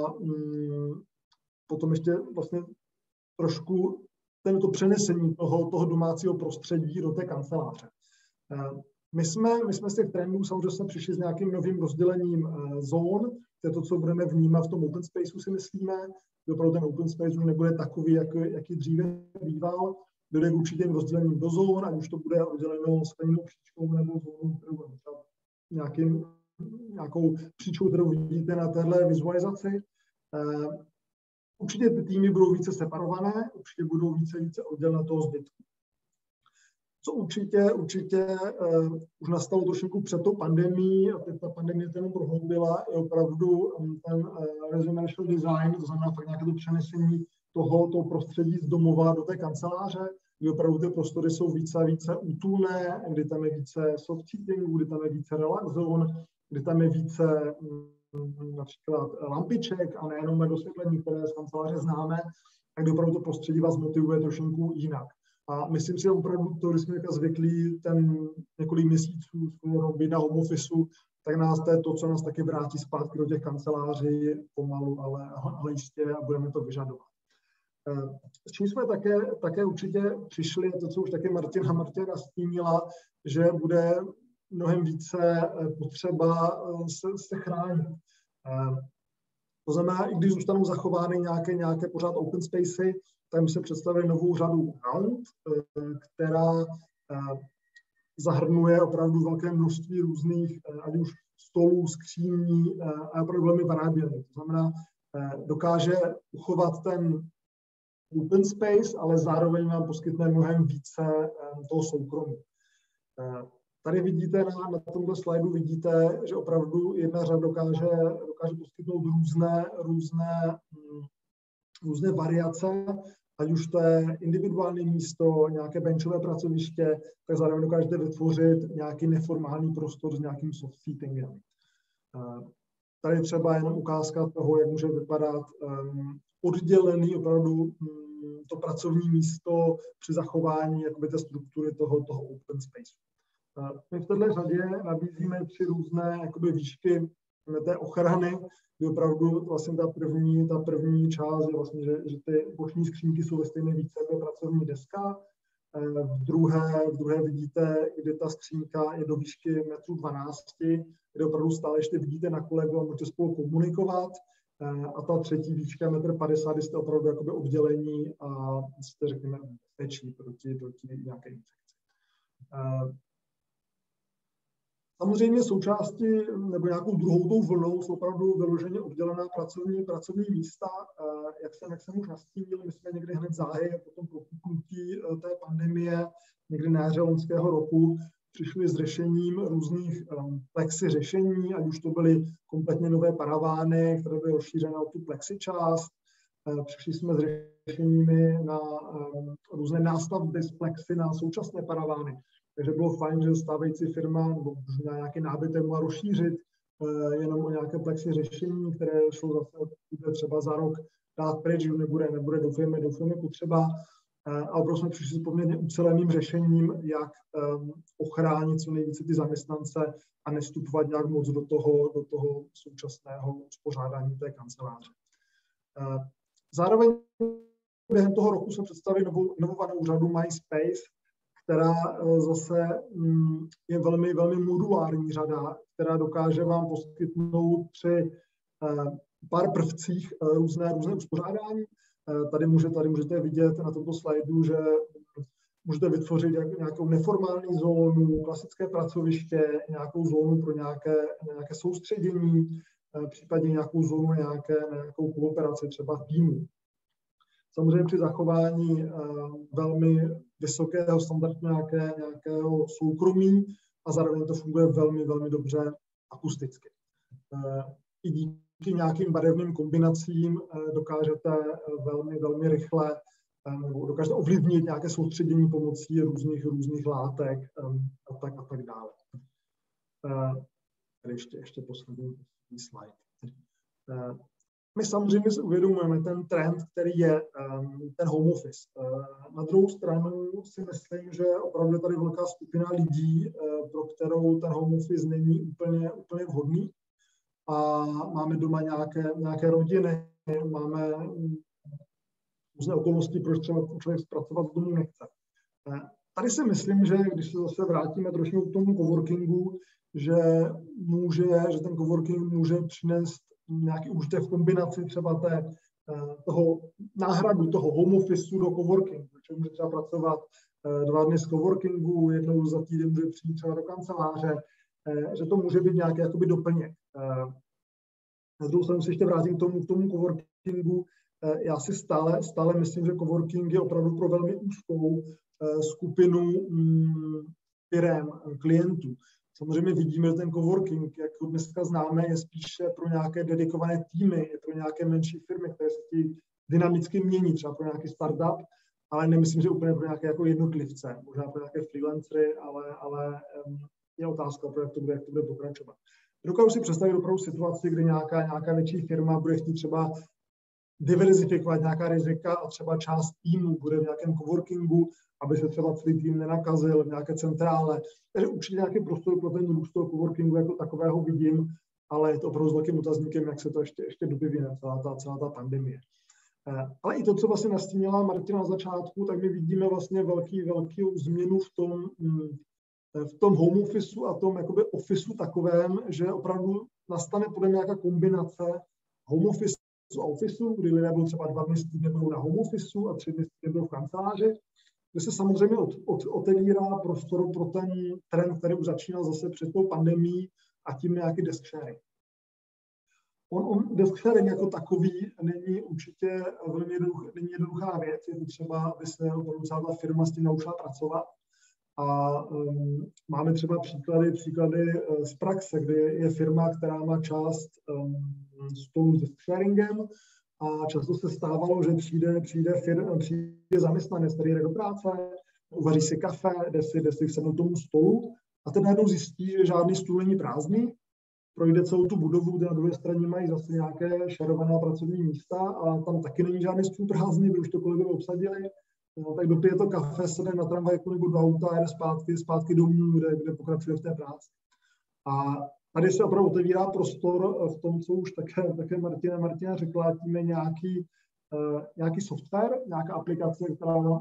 potom ještě vlastně trošku to přenesení toho domácího prostředí do té kanceláře. My jsme z těch trendů samozřejmě přišli s nějakým novým rozdělením zón, to je to, co budeme vnímat v tom open spaceu, si myslíme. Opravdu ten open space už nebude takový, jaký dříve býval. Dojde k určitým rozdělením do zón, ať už to bude rozděleno stejnou příčkou nebo zónou, kterou nějakou příčkou, kterou vidíte na téhle vizualizaci. Určitě ty týmy budou více separované, určitě budou více oddělené toho zbytku. Co určitě už nastalo trošku před tou pandemií, a teď ta pandemie jenom prohloubila, je opravdu ten residential design, to znamená fakt nějaké to přenesení toho prostředí z domova do té kanceláře, kdy opravdu ty prostory jsou více a více útulné, kdy tam je více soft seatingu, kdy tam je více relax zone, kdy tam je více například lampiček a nejenom dosvětlení, které z kanceláře známe, a kdy opravdu to prostředí vás motivuje trošku jinak. A myslím si, že opravdu to, když jsme zvyklí ten několik měsíců být na home officeu, tak to je to, co nás taky vrátí zpátky do těch kanceláří pomalu, ale jistě a budeme to vyžadovat. S čím jsme také určitě přišli, to, co už taky Martina nastínila, že bude mnohem více potřeba se chránit. To znamená, i když zůstanou zachovány nějaké pořád open spacey, tak my se představili novou řadu round, která zahrnuje opravdu velké množství různých, ať už stolů, skříní a opravdu velmi variabilní. To znamená, dokáže uchovat ten open space, ale zároveň vám poskytne mnohem více toho soukromí. Tady vidíte na tomto slajdu vidíte, že opravdu jedna řada dokáže poskytnout různé variace, ať už to je individuální místo, nějaké benchové pracoviště, tak zároveň dokážete vytvořit nějaký neformální prostor s nějakým soft seatingem. Tady třeba jen ukázka toho, jak může vypadat oddělený opravdu to pracovní místo při zachování jakoby té struktury toho open space. My v této řadě nabízíme 3 různé jakoby výšky té ochrany, kdy opravdu vlastně ta první část je vlastně, že ty boční skřínky jsou ve stejné výšce jako pracovní deska. V druhé vidíte, kdy ta skřínka je do výšky 1,12 m, kde opravdu stále ještě vidíte na kolegu a můžete spolu komunikovat. A ta třetí výška 1,50 m, kdy jste opravdu jakoby oddělení a jste, řekněme, bezpečí proti nějaké infekci. Samozřejmě součástí nebo nějakou druhou tou vlnou jsou opravdu vyloženě oddělená pracovní místa. Jak jsem už nastínil, my jsme někdy hned záhy po tom propuknutí té pandemie, někdy na jaře loňského roku, přišli s řešením různých plexi řešení, ať už to byly kompletně nové paravány, které byly rozšířené o tu plexi část. Přišli jsme s řešeními na různé nástavby z plexi na současné paravány. Takže bylo fajn, že stávající firma nebo na nějaký nábytek mohla rozšířit jenom o nějaké plexi řešení, které šlo zase třeba za rok dát pryč, že nebude doufujeme potřeba. A opravdu jsme přišli s poměrně uceleným řešením, jak ochránit co nejvíce ty zaměstnance a nestupovat nějak moc do toho současného uspořádání té kanceláře. Zároveň během toho roku jsme představili inovovanou řadu MySpace, která zase je velmi, velmi modulární řada, která dokáže vám poskytnout při pár prvcích různé uspořádání. Tady můžete vidět na tomto slajdu, že můžete vytvořit nějakou neformální zónu, klasické pracoviště, nějakou zónu pro nějaké soustředění, případně nějakou zónu na nějakou kooperaci, třeba týmu. Samozřejmě při zachování velmi vysokého standardu nějakého soukromí a zároveň to funguje velmi, velmi dobře akusticky. I díky nějakým barevným kombinacím dokážete velmi, velmi rychle nebo dokážete ovlivnit nějaké soustředění pomocí různých látek a tak dále. Tady ještě poslední slide. My samozřejmě si uvědomujeme ten trend, který je ten home office. Na druhou stranu si myslím, že opravdu je tady velká skupina lidí, pro kterou ten home office není úplně vhodný. A máme doma nějaké rodiny, máme různé okolnosti, proč třeba člověk zpracovat z domu nechce. Tady si myslím, že když se zase vrátíme trošku k tomu coworkingu, že ten coworking může přinést nějaký užitek v kombinaci třeba toho náhradu, toho home officeu do coworkingu. Takže může třeba pracovat 2 dny z coworkingu, jednou za týden může přijít třeba do kanceláře, že to může být nějaký jakoby doplněk. Na druhou stranu se ještě vrátím k tomu coworkingu. Já si stále myslím, že coworking je opravdu pro velmi úzkou skupinu firem, klientů. Samozřejmě vidíme, že ten coworking, jak ho dneska známe, je spíše pro nějaké dedikované týmy, je pro nějaké menší firmy, které se chtějí dynamicky mění, třeba pro nějaký startup, ale nemyslím, že úplně pro nějaké jako jednotlivce, možná pro nějaké freelancery, ale je otázka, jak to bude pokračovat. Dokážu si představit opravdu situaci, kdy nějaká větší firma bude chtít třeba diverzifikovat nějaká rizika a třeba část týmu bude v nějakém coworkingu, aby se třeba celý tým nenakazil v nějaké centrále. Takže určitě nějaký prostor pro ten růst toho coworkingu jako takového vidím, ale je to opravdu s velkým otazníkem, jak se to ještě dobyvine, celá ta pandemie. Ale i to, co vlastně nastínila Martina na začátku, tak my vidíme vlastně velkou změnu v tom home officeu a tom jakoby officeu takovém, že opravdu nastane podle mě nějaká kombinace home office a officeu, kdy lidé budou třeba 2 dny týdně budou na home officeu a 3 dny týdně budou v kanceláři, kde se samozřejmě otevírá prostor pro ten trend, který už začínal zase před tou pandemií a tím nějaký desk sharing. Desk sharing jako takový není určitě velmi jednoduchá věc, je to třeba, aby se celá ta firma s tím naučila pracovat. A máme třeba příklady z praxe, kdy je firma, která má část stolů se sharingem a často se stávalo, že přijde zaměstnanec, který jde do práce, uvaří si kafe, jde si sednout tomu stolu a ten najednou zjistí, že žádný stůl není prázdný, projde celou tu budovu, kde na druhé straně mají zase nějaké šerované pracovní místa a tam taky není žádný stůl prázdný, protože už to kolegové obsadili. No, tak dopije to kafe, sedne na tramvajku nebo do auta a jde zpátky domů, kde pokračuje v té práci. A tady se opravdu otevírá prostor v tom, co už také Martina řekla, tím je nějaký software, nějaká aplikace, která nám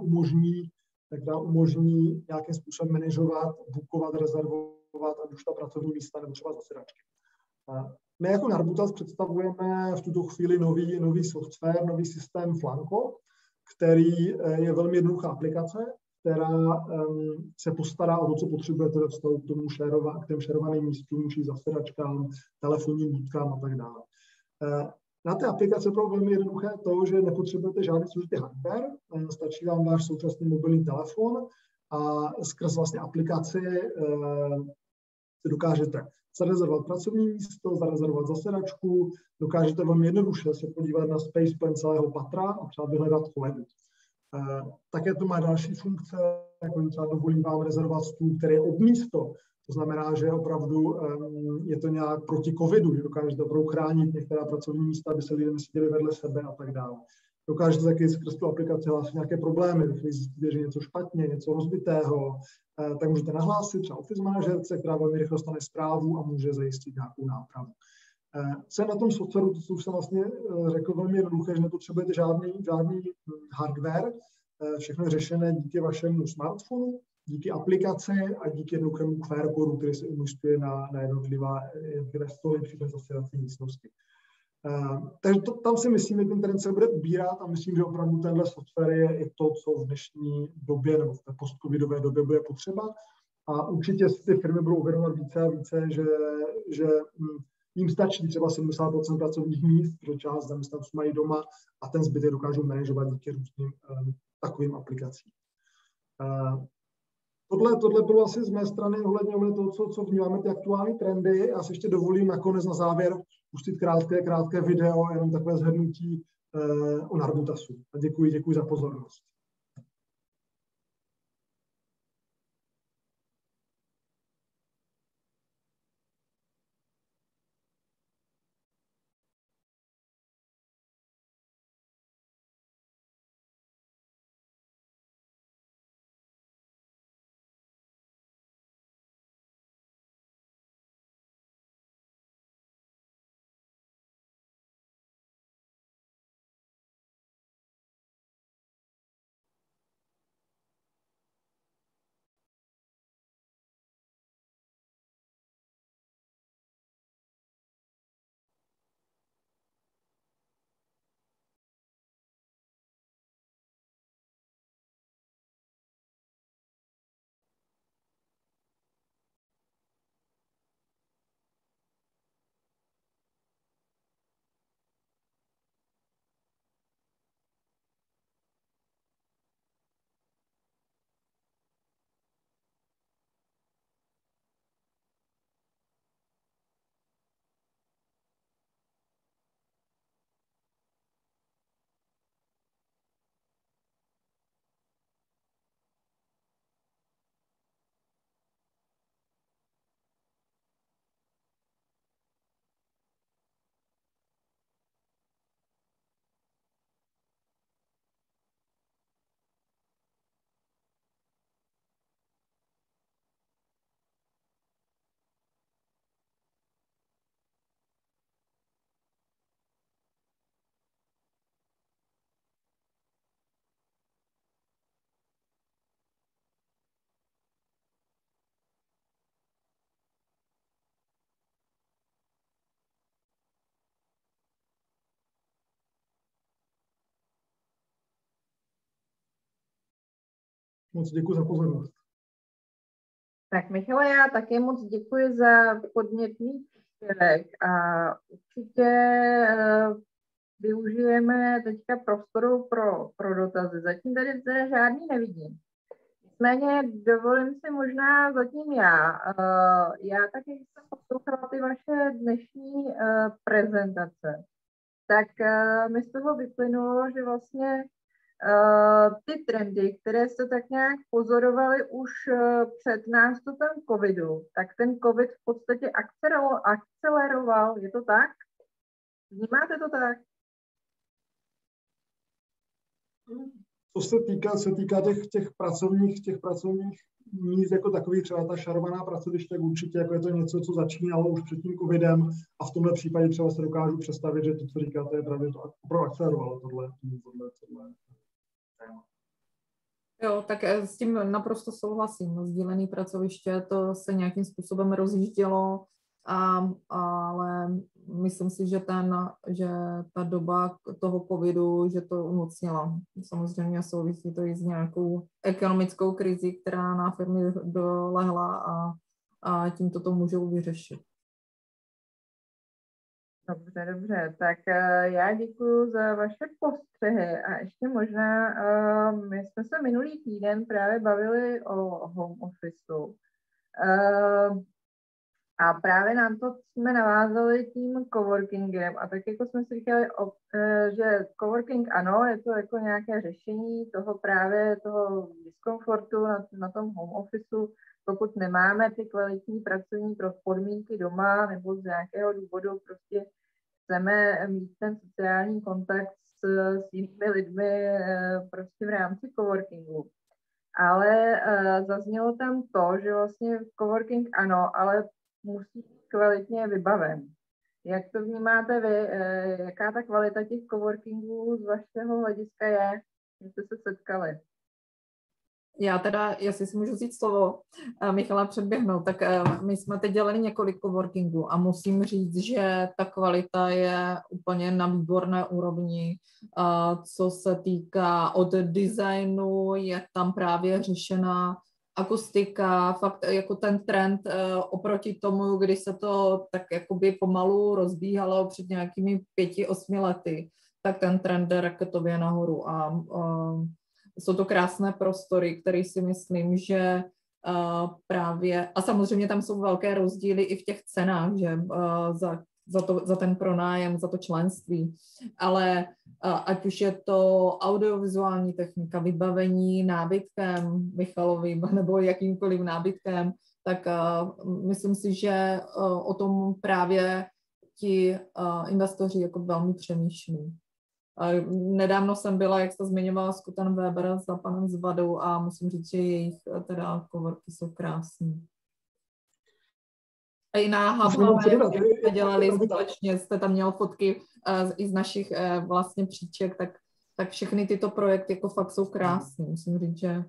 umožní nějakým způsobem manažovat, bookovat, rezervovat, ať už ta pracovní místa nebo třeba zasedačky. My jako Narbutas představujeme v tuto chvíli nový software, nový systém Flanco, který je velmi jednoduchá aplikace, která se postará o to, co potřebujete ve vztahu k těm šerovaným místům, či zasedačkám, telefonním budkám a tak dále. Na té aplikaci je velmi jednoduché to, že nepotřebujete žádný složitý hardware, stačí vám váš současný mobilní telefon a skrz vlastně aplikaci si dokážete zarezervovat pracovní místo, zarezervovat zasedačku, dokážete velmi jednoduše se podívat na space plan celého patra a třeba vyhledat kolegy. Také to má další funkce, jako třeba dovolí vám rezervovat stůl, který je ob místo. To znamená, že opravdu je to nějak proti covidu, že dokážete opravdu chránit některá pracovní místa, aby se lidé neseděli vedle sebe a tak dále. Dokážete taky skrz tu aplikaci hlásit nějaké problémy, když zjistíte, že něco špatně, něco rozbitého, tak můžete nahlásit třeba office manažerce, která velmi rychle dostane zprávu a může zajistit nějakou nápravu. Co je na tom softwaru, to už jsem vlastně řekl velmi jednoduché, že nepotřebujete žádný hardware, všechno je řešené díky vašemu smartphonu, díky aplikaci a díky jednoduchému QR kódu, který se umístuje na jednotlivé stoly při té zasedací místnosti. Takže tam si myslím, že ten trend se bude ubírat a myslím, že opravdu tenhle software je i to, co v dnešní době nebo v té post-covidové době bude potřeba. A určitě si ty firmy budou uvědomovat více a více, že jim stačí třeba 70% pracovních míst, protože část zaměstnanců mají doma a ten zbytek dokážou manažovat díky různým takovým aplikacím. Tohle bylo asi z mé strany ohledně toho, co vnímáme ty aktuální trendy. Já si ještě dovolím nakonec na závěr pustit krátké video, jenom takové shrnutí o Narbutasu. A děkuji za pozornost. Moc děkuji za pozornost. Tak Michale, já také moc děkuji za podnětný příspěvek a určitě využijeme teďka prostoru pro dotazy. Zatím tady žádný nevidím. Nicméně dovolím si možná zatím já. Já taky, když jsem poslouchala ty vaše dnešní prezentace, tak mi z toho vyplynulo, že vlastně ty trendy, které jste tak nějak pozorovali už před nástupem covidu, tak ten covid v podstatě akceleroval. Je to tak? Vnímáte to tak? Co se týká těch pracovních míst jako takových, třeba ta šarovaná pracoviště, tak určitě jako je to něco, co začínalo už před tím covidem a v tomhle případě třeba se dokážu představit, že to, co říkáte, je právě to opravdu akcelerovalo tohle. Jo, tak s tím naprosto souhlasím. Sdílené pracoviště, to se nějakým způsobem rozjíždělo, ale myslím si, že ta doba toho covidu, že to umocnila. Samozřejmě souvisí to i s nějakou ekonomickou krizí, která na firmy dolehla a tímto to můžou vyřešit. Dobře. Tak já děkuji za vaše postřehy a ještě možná, my jsme se minulý týden právě bavili o home officeu a právě nám to jsme navázali tím coworkingem a tak jako jsme si říkali, že coworking ano, je to jako nějaké řešení toho diskomfortu na tom home officeu, pokud nemáme ty kvalitní pracovní podmínky doma nebo z nějakého důvodu prostě chceme mít ten sociální kontakt s jinými lidmi prostě v rámci coworkingu. Ale zaznělo tam to, že vlastně coworking ano, ale musí být kvalitně vybaven. Jak to vnímáte vy? Jaká ta kvalita těch coworkingů z vašeho hlediska je? Jak jste se setkali? Já teda, jestli si můžu vzít slovo, Michala předběhnout, tak my jsme teď dělali několik coworkingů a musím říct, že ta kvalita je úplně na výborné úrovni. Co se týká od designu, je tam právě řešená akustika, fakt jako ten trend oproti tomu, kdy se to tak jakoby pomalu rozbíhalo před nějakými 5-8 lety, tak ten trend jde raketově nahoru a jsou to krásné prostory, které si myslím, že právě, a samozřejmě tam jsou velké rozdíly i v těch cenách, že za ten pronájem, za to členství, ale ať už je to audiovizuální technika, vybavení nábytkem Michalovým nebo jakýmkoliv nábytkem, tak myslím si, že o tom právě ti investoři jako velmi přemýšlí. Nedávno jsem byla, jak jste zmiňovala, s Kutan Weber za panem Zvadou a musím říct, že jejich teda coworky jsou krásný. A i na Hubhome jsme dělali společně, jste tam měl fotky i z našich vlastně příček, tak všechny tyto projekty jako fakt jsou krásný. Musím říct, že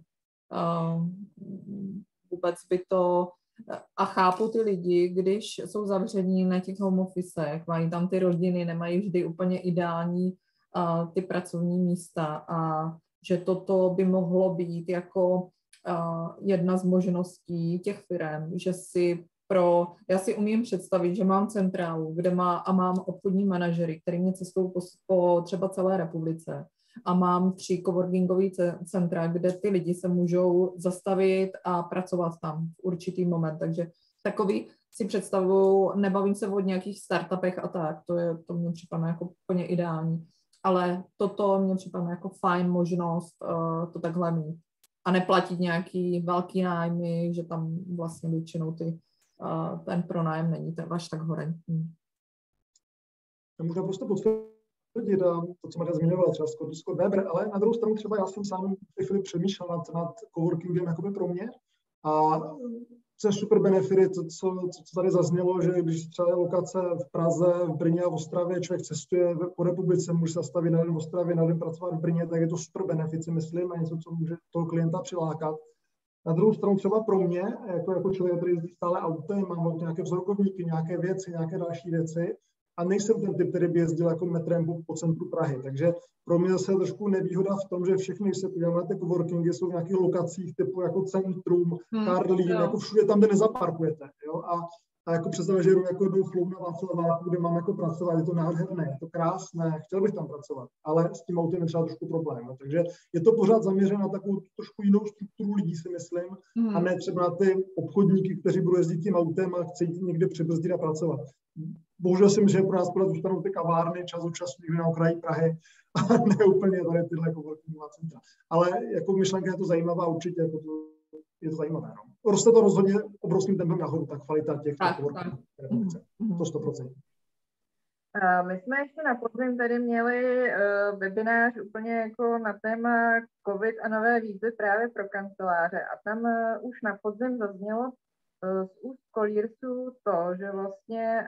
vůbec by to... A chápu ty lidi, když jsou zavření na těch home officech, mají tam ty rodiny, nemají vždy úplně ideální ty pracovní místa a že toto by mohlo být jako jedna z možností těch firem, že já si umím představit, že mám centrálu, kde mám obchodní manažery, který mě cestují po třeba celé republice a mám 3 coworkingové centra, kde ty lidi se můžou zastavit a pracovat tam v určitý moment, takže takový si představuju, nebavím se o nějakých startupech a tak, to mě připadá jako úplně ideální. Ale toto mě připadá jako fajn možnost to takhle mít. A neplatit nějaký velký nájmy, že tam vlastně většinou ten pronájem není až tak horentní. Já můžu prostě potvrdit to, co Maria zmiňovala, třeba Scott Weber, ale na druhou stranu třeba já jsem sám přemýšlel nad coworkingem jakoby pro mě a co je super benefit, co tady zaznělo, že když třeba je lokace v Praze, v Brně a v Ostravě, člověk cestuje po republice, může se zastavit na den v Ostravě, na den pracovat v Brně, tak je to super benefit, si myslím, a něco, co může toho klienta přilákat. Na druhou stranu třeba pro mě, jako člověk, který jezdí stále autem, mám nějaké vzorkovníky, nějaké věci, nějaké další věci, a nejsem ten typ, který by jezdil jako metrem po centru Prahy. Takže pro mě zase je trošku nevýhoda v tom, že všechny, když se podíváme na ty coworkingy, jsou v nějakých lokacích typu jako centrum, Karlín, jako všude tam, kde nezaparkujete. Jo? A A jako představit, že jdu jako jednou flow na Václaváku, kde mám jako pracovat, je to nádherné, je to krásné, chtěl bych tam pracovat, ale s tím autem je třeba trošku problém. No. Takže je to pořád zaměřeno na takovou trošku jinou strukturu lidí, si myslím, a ne třeba na ty obchodníky, kteří budou jezdit tím autem a chtějí někde přibrzdit a pracovat. Bohužel si myslím, že pro nás pořád zůstanou ty kavárny čas od času někde na okraji Prahy a ne úplně tady tyhle coworkingová centra. Ale jako myšlenka je to zajímavá, určitě jako je to zajímavé. No. Roste to rozhodně obrovským tempem nahoru, ta kvalita těch coworkingů. To 100%. My jsme ještě na podzim tady měli webinář úplně jako na téma COVID a nové výzvy právě pro kanceláře. A tam už na podzim zaznělo z úst Colliers-u to, že vlastně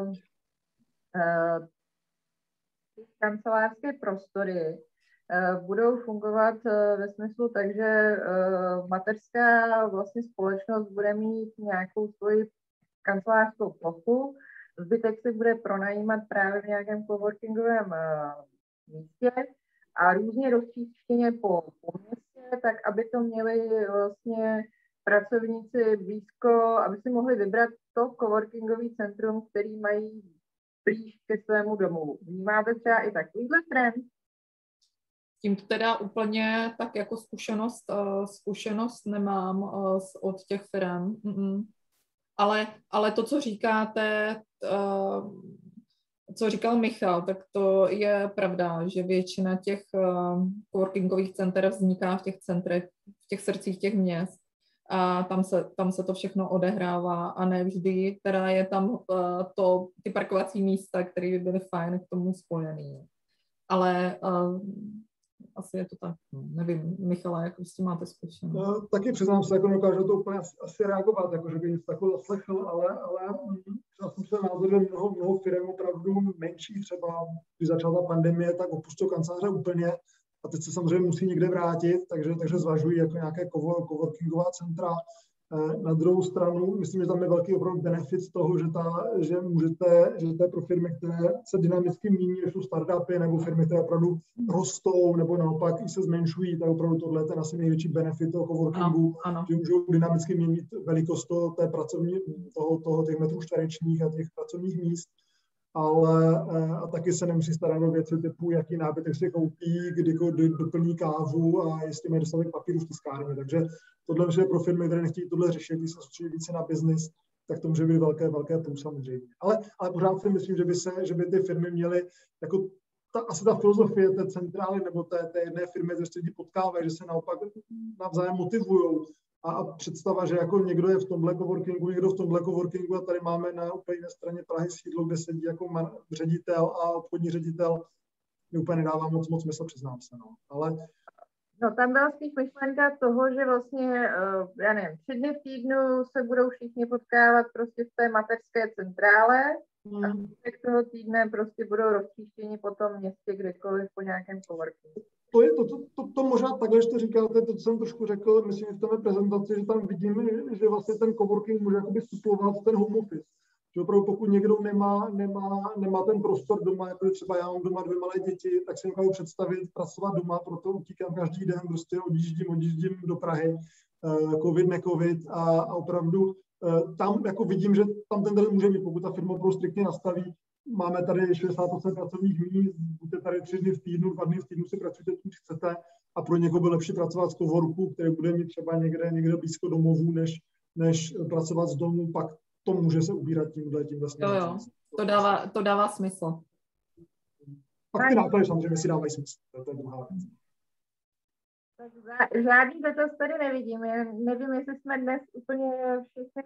ty kancelářské prostory budou fungovat ve smyslu tak, že mateřská vlastně společnost bude mít nějakou svoji kancelářskou plochu, zbytek se bude pronajímat právě v nějakém coworkingovém místě a různě roztříštěně po městě, tak aby to měli vlastně pracovníci blízko, aby si mohli vybrat to coworkingový centrum, který mají blíž ke svému domovu. Vnímáte třeba i takovýhle trend? Tím teda úplně tak jako zkušenost nemám od těch firm. Ale to, co říkáte, co říkal Michal, tak to je pravda, že většina těch coworkingových center vzniká v těch centrech, v těch srdcích těch měst. A tam se to všechno odehrává a ne vždy teda je tam ty parkovací místa, které by byly fajn k tomu spojený. Ale asi je to tak, nevím, Michala, jak s tím máte zkušenost? No, taky přiznám se, jako dokážu to úplně asi reagovat, jako že by něco takového zaslechl, ale já jsem se názor, že mnoho firm opravdu menší, třeba když začala ta pandemie, tak opustili kanceláře úplně a teď se samozřejmě musí někde vrátit, takže zvažují jako nějaké coworkingová centra. Na druhou stranu, myslím, že tam je velký opravdu benefit z toho, že to je pro firmy, které se dynamicky mění, jsou startupy nebo firmy, které opravdu rostou nebo naopak i se zmenšují, tak opravdu tohle je ten asi největší benefit toho coworkingu, že můžou dynamicky měnit velikost těch metrů čtverečních a těch pracovních míst. Ale a taky se nemusí starat o věci typu, jaký nábytek si koupí, kdy doplní kávu a jestli mají dostatek papíru v tiskárně. Takže tohle je pro firmy, které nechtějí tohle řešit, když se soustředí více na biznis, tak to může být velké plus samozřejmě. Ale pořád si myslím, že by ty firmy měly, jako asi ta filozofie té centrály nebo té jedné firmy, že se lidi potkávají, že se naopak navzájem motivujou. A představa, že jako někdo je v tomhle coworkingu, někdo v tomhle coworkingu a tady máme na úplně jiné straně Prahy sídlo, kde sedí jako ředitel a obchodní ředitel, mi úplně nedává moc smysl, přiznám se. No. Ale no tam byla spíš myšlenka toho, že vlastně, já nevím, 3 dny v týdnu se budou všichni potkávat prostě v té mateřské centrále a zbytek toho týdne prostě budou roztříštěni po tom městě kdekoliv po nějakém coworkingu. To možná takhle, že to říkáte, to, co jsem trošku řekl, myslím, v té prezentaci, že tam vidíme, že vlastně ten coworking může jakoby suplovat ten home office. Že opravdu pokud někdo nemá ten prostor doma, jako třeba já mám doma 2 malé děti, tak si můžu představit pracovat doma, proto utíkám každý den, prostě odjíždím do Prahy, covid, ne-covid a opravdu tam jako vidím, že tam ten trend může mít, pokud ta firma opravdu striktně nastaví. Máme tady 60% pracovních míst, buďte tady 3 dny v týdnu, 2 dny v týdnu si pracujete, když chcete a pro někoho bude lepší pracovat z coworku, který bude mít třeba někde blízko domovů, než pracovat z domu, pak to může se ubírat tímhle směrem. Jo, to dává smysl. Pak ty náklady samozřejmě si dávají smysl, to je druhá věc. Tak žádný dotaz tady nevidím. Nevím, jestli jsme dnes úplně všichni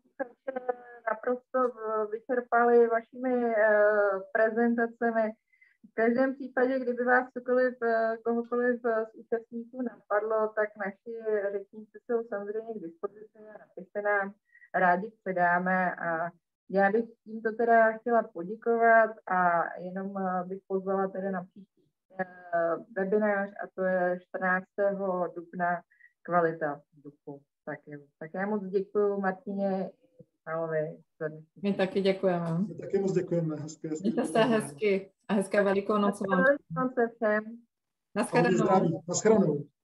naprosto vyčerpali vašimi prezentacemi. V každém případě, kdyby vás kohokoliv z účastníků napadlo, tak naši řečníci jsou samozřejmě k dispozici a napište nám, rádi předáme. A já bych tímto teda chtěla poděkovat a jenom bych pozvala teda na příští webinář a to je 14. dubna Kvalita vzduchu. Tak já moc děkuju Martině i Michalovi. My taky děkujeme. My taky moc děkujeme. Mějte se hezky a hezké Velikonoce vám. Velikonoce všem. Naschledanou. Naschledanou.